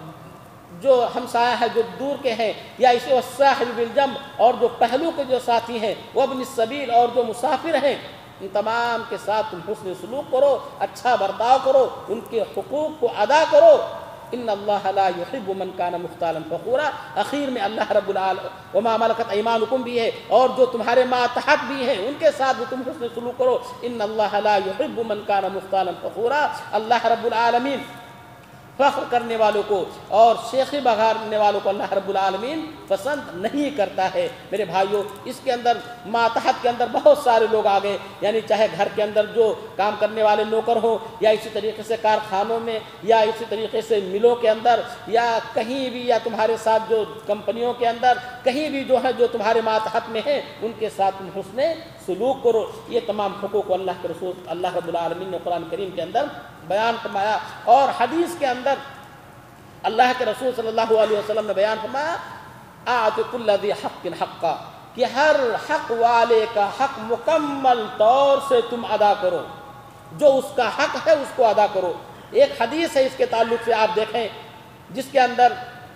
جو ہمسایہ ہے جو دور کے ہیں، یا اسے وَالصَّاحِبِ بِالْجَنبِ، اور جو پہلو کے جو ساتھی ہیں، وَابْنِ السَّبِيلِ، اور جو مسافر ہیں، ان تمام کے ساتھ تم حسن سلوک کرو، اچھا برتاؤ کرو، ان کے حقوق کو ادا کرو۔ ان اللہ لا يحب من کان مختالا فخورا، اخیر میں اللہ رب العالمین وما ملکت ایمانکم بھی ہے، اور جو تمہارے ماتحت بھی ہیں ان کے ساتھ بھی تم حسن سلوک کرو۔ ان اللہ لا يحب من کان مختالا فخورا، اللہ رب العالمین فخر کرنے والوں کو اور شیخی بگاڑنے والوں کو اللہ رب العالمین پسند نہیں کرتا ہے۔ میرے بھائیوں، اس کے اندر ماتحت کے اندر بہت سارے لوگ آ گئے، یعنی چاہے گھر کے اندر جو کام کرنے والے نوکر ہوں، یا اسی طریقے سے کارخانوں میں، یا اسی طریقے سے ملوں کے اندر، یا کہیں بھی، یا تمہارے ساتھ جو کمپنیوں کے اندر کہیں بھی جو ہے جو تمہارے ماتحت میں ہیں، ان کے ساتھ تم حسن سلوک کرو۔ یہ تمام حقوق اللہ کے رسول اللہ رب العالمین نے قرآن کریم کے اندر بیان فرمایا، اور حدیث کے اندر اللہ کے رسول صلی اللہ علیہ وسلم نے بیان فرمایا اعط کل ذی حق حقا، کہ ہر حق والے کا حق مکمل طور سے تم ادا کرو، جو اس کا حق ہے اس کو ادا کرو۔ ایک حدیث ہے اس کے تعلق سے، آپ دیکھیں، جس کے اندر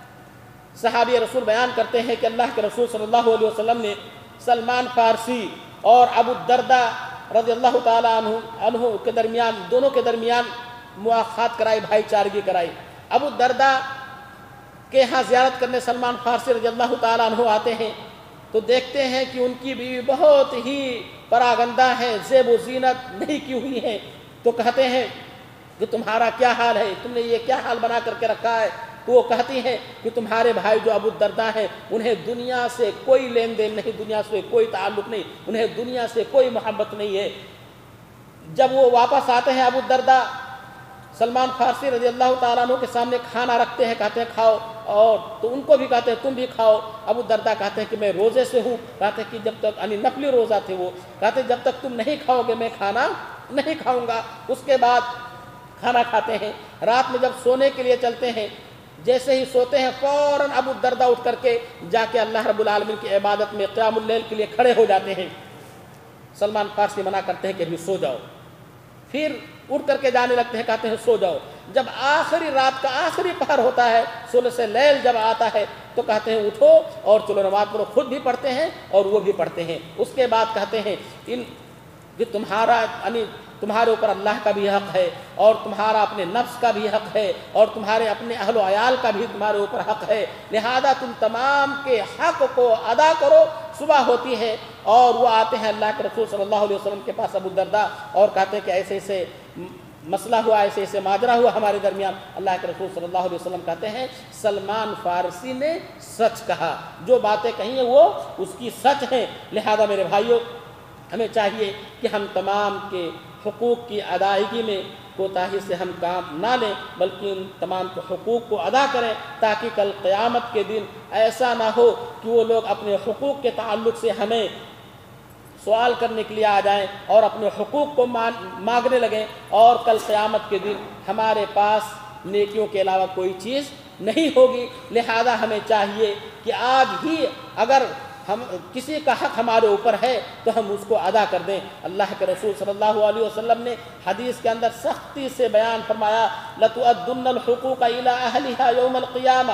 صحابی رسول بیان کرتے ہیں کہ اللہ کے رسول صلی اللہ علیہ وسلم نے سلمان فارسی اور ابو الدرداء رضی اللہ تعالیٰ عنہ عنہ کے درمیان، دونوں کے درمیان مواخات کرائی، بھائی چارگی کرائی۔ ابو الدرداء کے ہاں زیارت کرنے سلمان فارسی رضی اللہ تعالیٰ عنہ آتے ہیں، تو دیکھتے ہیں کہ ان کی بیوی بہت ہی پراگندہ ہے، زیب و زینت نہیں کی ہوئی ہے، تو کہتے ہیں کہ تمہارا کیا حال ہے، تم نے یہ کیا حال بنا کر کے رکھا ہے؟ تو وہ کہتی ہیں کہ تمہارے بھائی جو ابو الدرداء ہیں انہیں دنیا سے کوئی لین دین نہیں، دنیا سے کوئی تعلق نہیں، انہیں دنیا سے کوئی محبت نہیں ہے۔ جب وہ واپس آتے ہیں ابو الدرداء سلمان فارسی رضی اللہ تعالیٰ عنہ کے سامنے کھانا رکھتے ہیں، کہتے ہیں کھاؤ، اور تو ان کو بھی کہتے ہیں تم بھی کھاؤ۔ ابو الدرداء کہتے ہیں کہ میں روزے سے ہوں، کہتے ہیں کہ جب تک، یعنی نفلی روزہ تھے وہ، کہتے ہیں جب تک تم نہیں کھاؤ گے میں کھانا نہیں کھاؤں گا۔ اس کے بعد کھانا کھاتے ہیں، رات میں جب سونے کے لیے چلتے ہیں، جیسے ہی سوتے ہیں فوراً ابو الدرداء اٹھ کر کے جا کے اللہ رب العالمین کی عبادت میں قیام اللیل کے لیے کھڑے ہو جاتے ہیں۔ سلمان فارسی منع کرتے ہیں کہ ابھی سو جاؤ، پھر اٹھ کر کے جانے لگتے ہیں، کہتے ہیں سو جاؤ۔ جب آخری رات کا آخری پہر ہوتا ہے، ثلث لیل جب آتا ہے تو کہتے ہیں اٹھو اور چلو نماز پڑھو، خود بھی پڑھتے ہیں اور وہ بھی پڑھتے ہیں۔ اس کے بعد کہتے ہیں ان کہ تمہارا یعنی تمہارے اوپر اللہ کا بھی حق ہے، اور تمہارا اپنے نفس کا بھی حق ہے، اور تمہارے اپنے اہل و عیال کا بھی تمہارے اوپر حق ہے، لہذا تم تمام کے حق کو ادا کرو۔ صبح ہوتی ہے اور وہ آتے ہیں اللہ کے رسول صلی اللہ علیہ وسلم کے پاس ابو الدرداء، اور کہتے ہیں کہ ایسے ایسے مسئلہ ہوا، ایسے ایسے ماجرا ہوا ہمارے درمیان۔ اللہ کے رسول صلی اللہ علیہ وسلم کہتے ہیں سلمان فارسی نے سچ کہا، جو باتیں کہی ہیں وہ اس کی سچ ہیں۔ لہذا میرے بھائیوں، ہمیں چاہیے کہ ہم تمام کے حقوق کی ادائیگی میں کوتاہی سے ہم کام نہ لیں، بلکہ ان تمام کے حقوق کو ادا کریں، تاکہ کل قیامت کے دن ایسا نہ ہو کہ وہ لوگ اپنے حقوق کے تعلق سے ہمیں سوال کرنے کے لیے آ جائیں اور اپنے حقوق کو مانگنے لگیں، اور کل قیامت کے دن ہمارے پاس نیکیوں کے علاوہ کوئی چیز نہیں ہوگی۔ لہذا ہمیں چاہیے کہ آج ہی اگر ہم کسی کا حق ہمارے اوپر ہے تو ہم اس کو ادا کر دیں۔ اللہ کے رسول صلی اللہ علیہ وسلم نے حدیث کے اندر سختی سے بیان فرمایا لَتُؤَدُّنَّ الْحُقُوقَ إِلَىٰ أَهْلِهَا يَوْمَ الْقِيَامَةِ،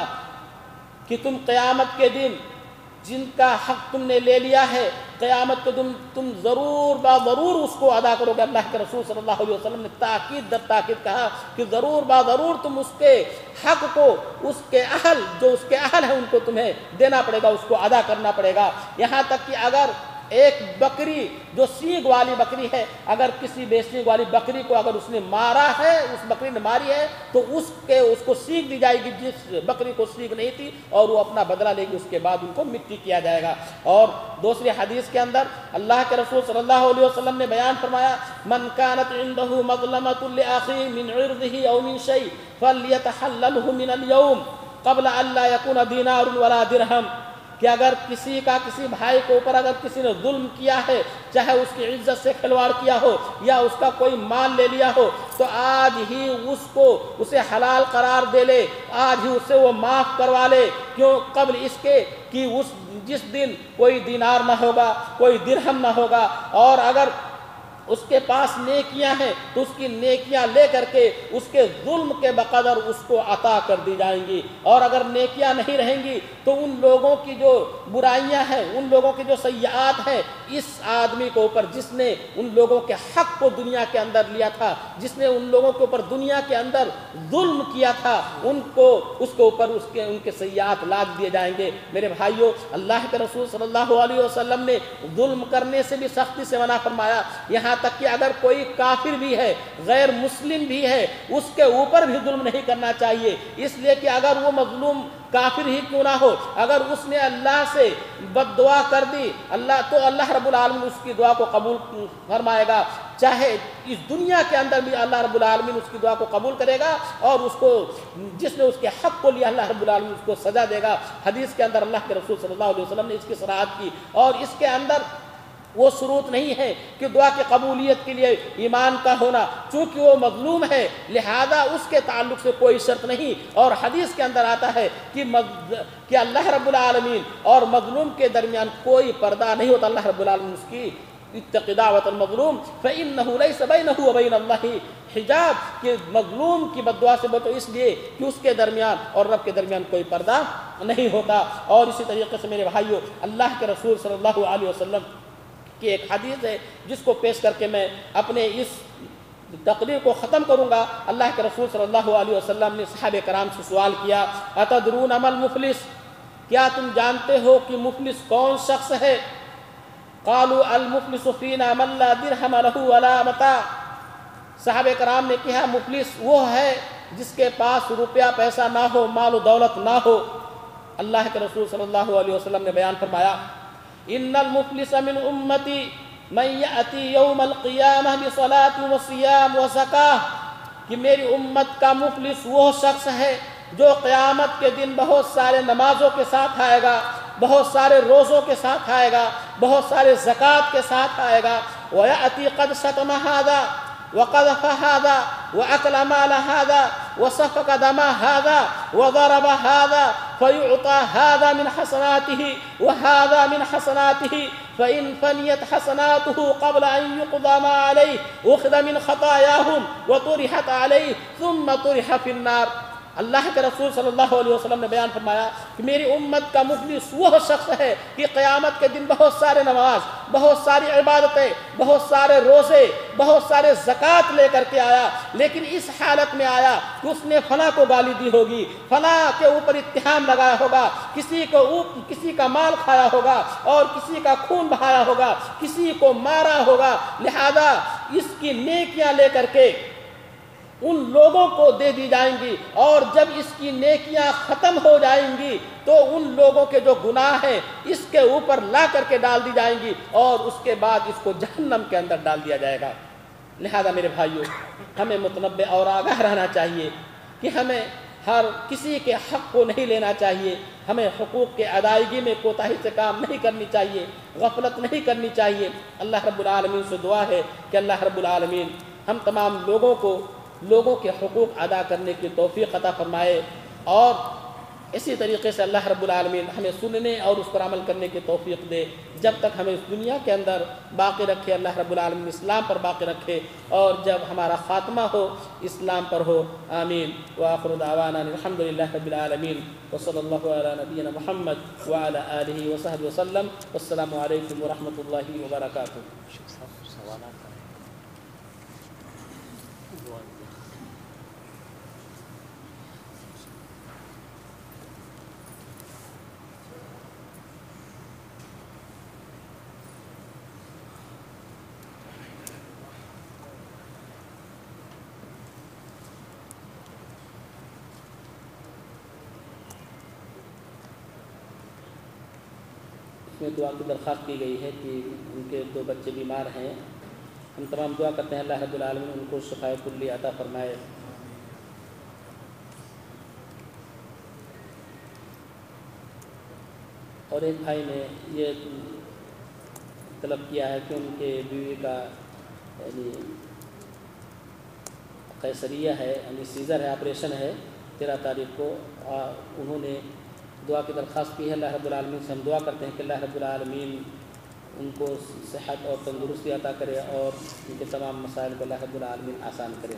کہ تم قیامت کے دن جن کا حق تم نے لے لیا ہے، قیامت کے دن تم ضرور با ضرور اس کو ادا کرو گے۔ اللہ کے رسول صلی اللہ علیہ وسلم نے تاکید در تاکید کہا کہ ضرور با ضرور تم اس کے حق کو، اس کے اہل جو اس کے اہل ہیں ان کو تمہیں دینا پڑے گا، اس کو ادا کرنا پڑے گا۔ یہاں تک کہ اگر ایک بکری جو سینگ والی بکری ہے، اگر کسی بے سینگ والی بکری کو اگر اس نے مارا ہے، اس بکری نے ماری ہے، تو اس کے اس کو سینگ دی جائے گی جس بکری کو سینگ نہیں تھی، اور وہ اپنا بدلہ لے گی، اس کے بعد ان کو مٹی کیا جائے گا۔ اور دوسری حدیث کے اندر اللہ کے رسول صلی اللہ علیہ وسلم نے بیان فرمایا من كانت عنده مظلمة لأخيه من عرضه أو من شيء فليتحلله من اليوم قبل أن لا يكون دينار ولا درهم، کہ اگر کسی کا کسی بھائی کے اوپر اگر کسی نے ظلم کیا ہے، چاہے اس کی عزت سے کھلواڑ کیا ہو یا اس کا کوئی مال لے لیا ہو، تو آج ہی اس کو اسے حلال قرار دے لے، آج ہی اسے وہ معاف کروا لے، کیوں؟ قبل اس کے کہ اس جس دن کوئی دینار نہ ہوگا، کوئی درہم نہ ہوگا، اور اگر اس کے پاس نیکیاں ہیں تو اس کی نیکیاں لے کر کے اس کے ظلم کے بقدر اس کو عطا کر دی جائیں گی، اور اگر نیکیاں نہیں رہیں گی تو ان لوگوں کی جو برائیاں ہیں، ان لوگوں کی جو سیئات ہیں، اس آدمی کے اوپر جس نے ان لوگوں کے حق کو دنیا کے اندر لیا تھا، جس نے ان لوگوں کے اوپر دنیا کے اندر ظلم کیا تھا، ان کو اس کے اوپر اس کے ان کے سیئات لاد دیے جائیں گے۔ میرے بھائیوں، اللہ کے رسول صلی اللہ علیہ وسلم نے ظلم کرنے سے بھی سختی سے منع فرمایا، یہاں تک کہ اگر کوئی کافر بھی ہے، غیر مسلم بھی ہے، اس کے اوپر بھی ظلم نہیں کرنا چاہیے، اس لیے کہ اگر وہ مظلوم کافر ہی کیوں نہ ہو، اگر اس نے اللہ سے بد دعا کر دی اللہ تو اللہ رب العالمین اس کی دعا کو قبول فرمائے گا، چاہے اس دنیا کے اندر بھی اللہ رب العالمین اس کی دعا کو قبول کرے گا، اور اس کو جس نے اس کے حق کو لیا اللہ رب العالمین اس کو سزا دے گا۔ حدیث کے اندر اللہ کے رسول صلی اللہ علیہ وسلم نے اس کی صراحت کی، اور اس کے اندر وہ شروط نہیں ہے کہ دعا کی قبولیت کے لیے ایمان کا ہونا، چونکہ وہ مظلوم ہے لہذا اس کے تعلق سے کوئی شرط نہیں، اور حدیث کے اندر آتا ہے کہ کہ اللہ رب العالمین اور مظلوم کے درمیان کوئی پردہ نہیں ہوتا، اللہ رب العالمین اس کی اتق دعوت المظلوم فإنه ليس بينه وبين الله حجاب، کہ مظلوم کی بد دعا سے بچو اس لیے کہ اس کے درمیان اور رب کے درمیان کوئی پردہ نہیں ہوتا۔ اور اسی طریقے سے میرے بھائیوں، اللہ کے رسول صلی اللہ علیہ وسلم کی ایک حدیث ہے جس کو پیش کر کے میں اپنے اس تقریر کو ختم کروں گا۔ اللہ کے رسول صلی اللہ علیہ وسلم نے صحابہ کرام سے سوال کیا اتدرون ما المفلس، کیا تم جانتے ہو کہ مفلس کون شخص ہے؟ قالوا المفلس فینا من لا درہم له ولا متاع، صحابہ کرام نے کہا مفلس وہ ہے جس کے پاس روپیہ پیسہ نہ ہو، مال و دولت نہ ہو۔ اللہ کے رسول صلی اللہ علیہ وسلم نے بیان فرمایا ان المفلس من امتی من یأتی یوم القیامہ بصلاۃ وصیام وزکاۃ، کہ میری امت کا مفلس وہ شخص ہے جو قیامت کے دن بہت سارے نمازوں کے ساتھ آئے گا، بہت سارے روزوں کے ساتھ آئے گا، بہت سارے زکوٰۃ کے ساتھ آئے گا، وَيَأْتِي قَدْ شَتَمَ هَذَا وَقَذَفَ هَذَا وَأَكَلَ مَالَ هَذَا، وسفك دم هذا وضرب هذا فيعطى هذا من حسناته وهذا من حسناته فإن فنيت حسناته قبل أن يقضى ما عليه أخذ من خطاياهم وطرحت عليه ثم طرح في النار. اللہ کے رسول صلی اللہ علیہ وسلم نے بیان فرمایا کہ میری امت کا مفلس وہ شخص ہے کہ قیامت کے دن بہت سارے نماز، بہت ساری عبادتیں، بہت سارے روزے، بہت سارے زکوٰۃ لے کر کے آیا، لیکن اس حالت میں آیا کہ اس نے فلاں کو گالی دی ہوگی، فلاں کے اوپر اتہام لگایا ہوگا، کسی کو کسی کا مال کھایا ہوگا اور کسی کا خون بہایا ہوگا، کسی کو مارا ہوگا، لہذا اس کی نیکیاں لے کر کے ان لوگوں کو دے دی جائیں گی، اور جب اس کی نیکیاں ختم ہو جائیں گی تو ان لوگوں کے جو گناہ ہیں اس کے اوپر لا کر کے ڈال دی جائیں گی، اور اس کے بعد اس کو جہنم کے اندر ڈال دیا جائے گا۔ لہذا میرے بھائیوں، ہمیں متنبہ اور آگاہ رہنا چاہیے کہ ہمیں ہر کسی کے حق کو نہیں لینا چاہیے، ہمیں حقوق کے ادائیگی میں کوتاہی سے کام نہیں کرنی چاہیے، غفلت نہیں کرنی چاہیے۔ اللہ رب العالمین سے دعا ہے کہ اللہ رب العالمین ہم تمام لوگوں کو لوگوں کے حقوق ادا کرنے کی توفیق عطا فرمائے، اور اسی طریقے سے اللہ رب العالمین ہمیں سننے اور اس پر عمل کرنے کی توفیق دے، جب تک ہمیں اس دنیا کے اندر باقی رکھے اللہ رب العالمین اسلام پر باقی رکھے، اور جب ہمارا خاتمہ ہو اسلام پر ہو۔ آمین۔ وآخر دعوانا الحمد للہ رب العالمین وصلی اللہ علی نبینا محمد وعلی آلہ وصحبہ وسلم۔ والسلام علیکم ورحمۃ اللہ وبرکاتہ۔ اس میں دعا کی درخواست کی گئی ہے کہ ان کے دو بچے بیمار ہیں، ہم تمام دعا کرتے ہیں اللہ رب العالمین ان کو شفائے کلی عطا فرمائے۔ اور ایک بھائی نے یہ طلب کیا ہے کہ ان کے بیوی کا یعنی قیصریہ ہے، یعنی سیزر ہے، آپریشن ہے تیرہ تاریخ کو، انہوں نے دعا کی درخواست کی ہے۔ اللہ رب العالمین سے ہم دعا کرتے ہیں کہ اللہ رب العالمین ان کو صحت اور تندرستی عطا کرے اور ان کے تمام مسائل کو اللہ رب العالمین آسان کرے۔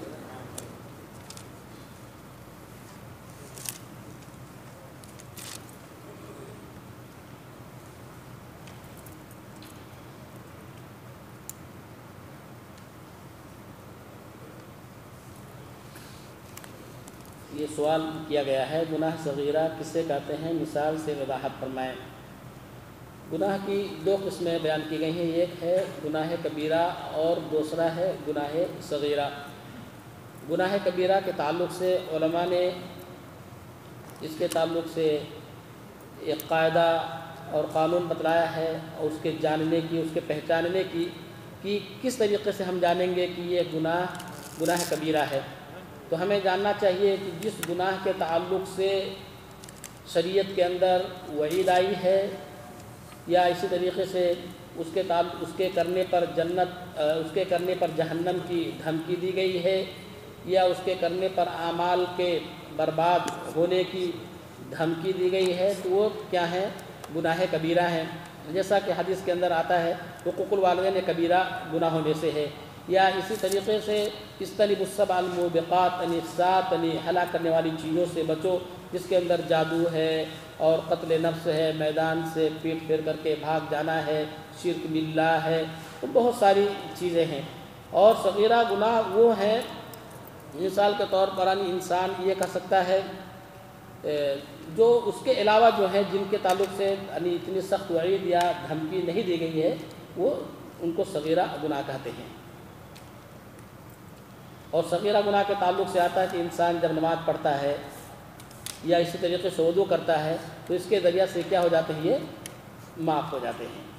یہ سوال کیا گیا ہے، گناہ صغیرہ کسے کہتے ہیں، مثال سے وضاحت فرمائیں۔ گناہ کی دو قسمیں بیان کی گئی ہیں، ایک ہے گناہ کبیرہ اور دوسرا ہے گناہ صغیرہ۔ گناہ کبیرہ کے تعلق سے علماء نے اس کے تعلق سے ایک قاعدہ اور قانون بتلایا ہے، اور اس کے جاننے کی، اس کے پہچاننے کی کہ کس طریقے سے ہم جانیں گے کہ یہ گناہ گناہ کبیرہ ہے۔ تو ہمیں جاننا چاہیے کہ جس گناہ کے تعلق سے شریعت کے اندر وعید آئی ہے، یا اسی طریقے سے اس کے تعلق اس کے کرنے پر جنت اس کے کرنے پر جہنم کی دھمکی دی گئی ہے، یا اس کے کرنے پر اعمال کے برباد ہونے کی دھمکی دی گئی ہے، تو وہ کیا ہے؟ گناہ کبیرہ ہیں۔ جیسا کہ حدیث کے اندر آتا ہے حقوق الوالدین کبیرہ گناہوں میں سے ہے، یا اسی طریقے سے اجتنبوا السبع الموبقات، یعنی سات یعنی ہلاک کرنے والی چیزوں سے بچو، جس کے اندر جادو ہے اور قتل نفس ہے، میدان سے پیٹ پھیر کر کے بھاگ جانا ہے، شرک باللہ ہے، تو بہت ساری چیزیں ہیں۔ اور صغیرہ گناہ وہ ہیں، مثال کے طور پر انسان یہ کہہ سکتا ہے جو اس کے علاوہ جو ہیں جن کے تعلق سے یعنی اتنی سخت وعید یا دھمکی نہیں دی گئی ہے، وہ ان کو صغیرہ گناہ کہتے ہیں۔ اور صغیرہ گناہ کے تعلق سے آتا ہے کہ انسان جب نماز پڑھتا ہے یا اسی طریقے سے وضو کرتا ہے تو اس کے ذریعہ سے کیا ہو جاتے ہیں؟ یہ معاف ہو جاتے ہیں۔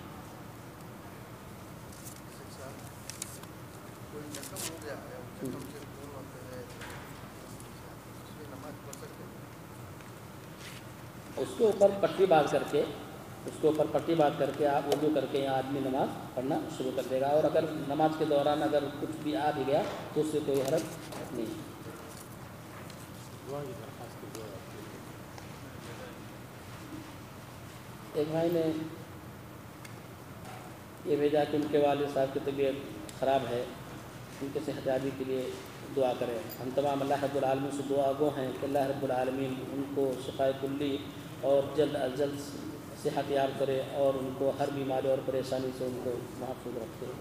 اس کے اوپر پٹی باندھ کر کے اس کے اوپر پٹی باندھ کر کے آپ وضو کر کے یہاں آدمی نماز پڑھنا شروع کر دے گا، اور اگر نماز کے دوران اگر کچھ بھی آ بھی گیا تو اس سے کوئی حرج نہیں۔ ایک بھائی نے یہ بھیجا کہ ان کے والد صاحب کی طبیعت خراب ہے، ان کے صحت یابی کے لیے دعا کریں۔ ہم تمام اللہ رب العالمین سے دعا گو ہیں کہ اللہ رب العالمین ان کو شفائے کلی اور جلد از جلد صحت یاب کرے اور ان کو ہر بیماری اور پریشانی سے ان کو محفوظ رکھے۔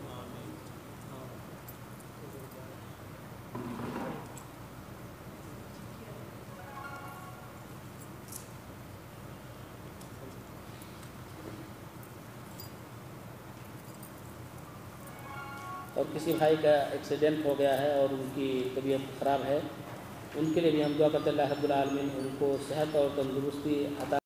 اور کسی بھائی کا ایکسیڈنٹ ہو گیا ہے اور ان کی طبیعت خراب ہے، ان کے لیے بھی ہم دعا کرتے ہیں اللہ رب العالمین ان کو صحت اور تندرستی عطا